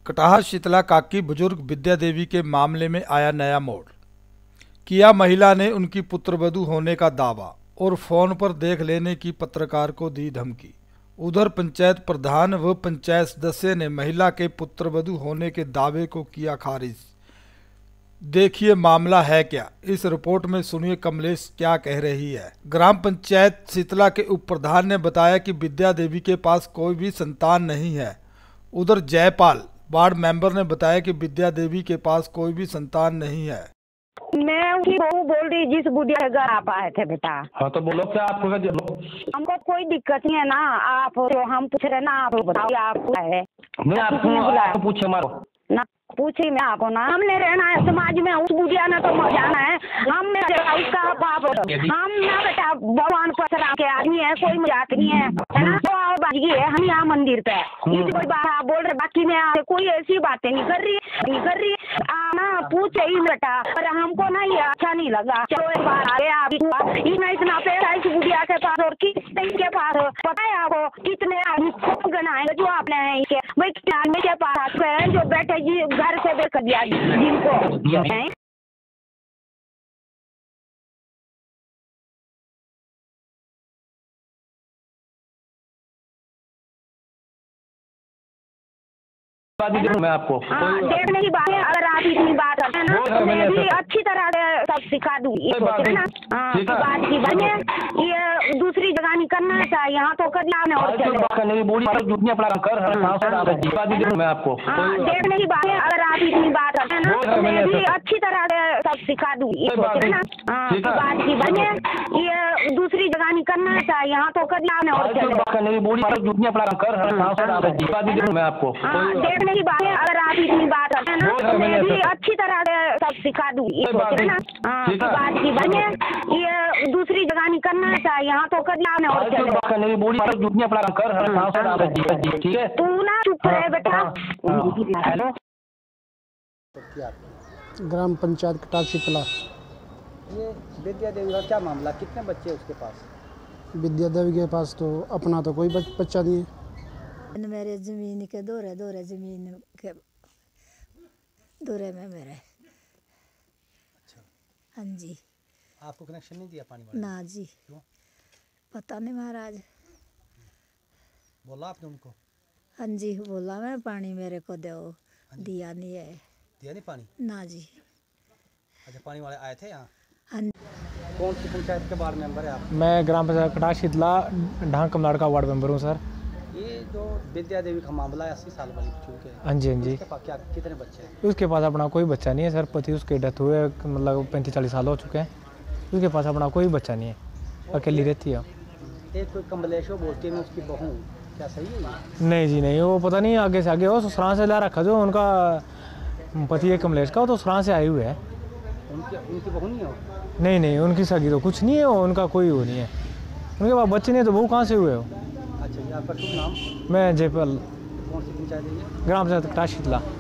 कटाह शीतला काकी बुजुर्ग विद्या देवी के मामले में आया नया मोड़। किया महिला ने उनकी पुत्रवधू होने का दावा और फोन पर देख लेने की पत्रकार को दी धमकी। उधर पंचायत प्रधान व पंचायत सदस्य ने महिला के पुत्रवधू होने के दावे को किया खारिज। देखिए मामला है क्या, इस रिपोर्ट में सुनिए कमलेश क्या कह रही है। ग्राम पंचायत शीतला के उप प्रधान ने बताया कि विद्या देवी के पास कोई भी संतान नहीं है। उधर जयपाल वार्ड मेंबर ने बताया कि विद्या देवी के पास कोई भी संतान नहीं है। मैं उनकी बहू बोल रही जिस बुढ़िया के घर आप आए थे बेटा। हाँ तो बोलो क्या आपको हमको कोई दिक्कत नहीं है ना, आप जो हम पूछ रहे ना आप बताओ आप है। नहीं आपको पूछे मारो ना पूछी मैं आपको ना, हमने रहना है समाज में, उस बुढ़िया ने तो मर जाना है। हम उसका बाप हम ना बेटा भगवान पसरा के आदमी है, कोई मजाक नहीं है ना। तो आओ बाजी है हम यहाँ मंदिर पे कोई बात आप बोल रहे, बाकी में कोई ऐसी बातें नहीं कर रही ना पूछे ही बेटा। पर हमको ना ये अच्छा नहीं लगा। चलो एक बार आगे आप इतना पैसा इस बुढ़िया के पास और किसके पास पता है आपको, कितने आदमी गनाएंगे जो आपने भाई कितने के पास जो बैठे जी घर से बेच दिया जिनको मैं आपको देखने की बात है। अगर आप इतनी बात करते हैं ना मैं भी अच्छी तरह से सब सिखा दूंगी ना। बात की बने ये दूसरी जगह नहीं करना चाहिए, यहाँ तो कर लिया और मैं आपको देखने की बात है। अगर आप इतनी बात करते हैं ना मैं भी अच्छी तरह से सब सिखा दूंगी ना। बात की बने ये दूसरी जगह नहीं करना चाहिए, यहाँ तो कर लिया और मैं आपको देखने की बात है। अगर आप इतनी बात करते हैं ना मैं भी अच्छी तरह से सब सिखा दूंगी ना। बात की बने ये दूसरी जगह नहीं करना चाहिए, यहाँ तो कर लिया और ठीक है तू ना चुप रहे बेटा। हेलो ग्राम पंचायत कटाह शीतला। ये विद्या देवी का क्या मामला, कितने बच्चे उसके पास? विद्या देवी के पास तो अपना तो कोई बच्चा नहीं है। मेरे जमीन के दौरे जमीन के दौरे में मेरे। अच्छा। हाँ जी। आपको कनेक्शन नहीं दिया पानी वाला? ना जी। क्यों? पता नहीं महाराज। बोला आपने उनको? हाँ जी बोला मैं पानी मेरे को दो, दिया नहीं है। दिया नहीं पानी? ना जी। अच्छा पानी वाले आए थे यहाँ? हाँ। कौन सी पंचायत के वार्ड मेंबर है आप? मैं ग्राम पंचायत कटाह शीतला ढांग कमलाड़ का वार्ड मेंबर हूँ सर। ये जो विद्या देवी का मामला है 80 साल वाली चूके, हाँ जी हाँ जी। उसके पास क्या कितने बच्चे हैं? उसके पास अपना कोई बच्चा नहीं है सर। पति उसके डेथ हुए मतलब 35-40 साल हो चुके हैं। उसके पास अपना कोई बच्चा नहीं है, अकेली रहती है। एक कोई कमलेश बोलती है उसकी बहू, क्या सही है? नहीं जी नहीं, वो पता नहीं आगे से आगे हो ससुराल से ला रखा जो उनका पति है कमलेश का, वो तो ससुराल से आए हुए है। उनकी बहू नहीं हो? नहीं उनकी सगी तो कुछ नहीं है, उनका कोई वो नहीं है। उनके पास बच्चे नहीं तो बहू कहाँ से हुए हो? अच्छा आपका शुभ नाम? मैं जयपाल। कौन सी पंचायत है? ग्राम पंचायत कटाह शीतला।